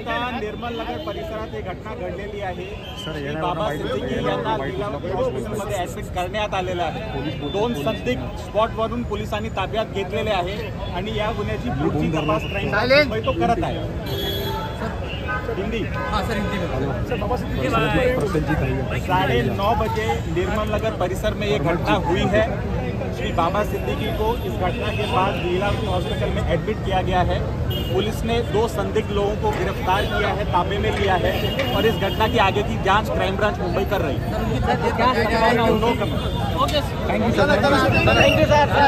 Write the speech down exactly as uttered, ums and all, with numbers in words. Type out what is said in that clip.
आता निर्मल नगर परिसरात ही घटना घडलेली आहे। श्री बाबा सिद्दीकी यांना हॉस्पिटलमध्ये ऍडमिट करण्यात आलेलं आहे। दोन संदिग्ध स्पॉटवरून पोलिसांनी ताब्यात घेतलेले आहे आणि या गुन्ह्याची पुढची तपास क्राईम मुंबई तो करत आहे। हिंदी साढ़े नौ बजे निर्मल नगर परिसर में ये घटना हुई है। श्री बाबा सिद्दीकी को इस घटना के बाद जिला हॉस्पिटल में एडमिट किया गया है। पुलिस ने दो संदिग्ध लोगों को गिरफ्तार किया है, ताबे में लिया है और इस घटना की आगे की जांच क्राइम ब्रांच मुंबई कर रही है। Thank you sir.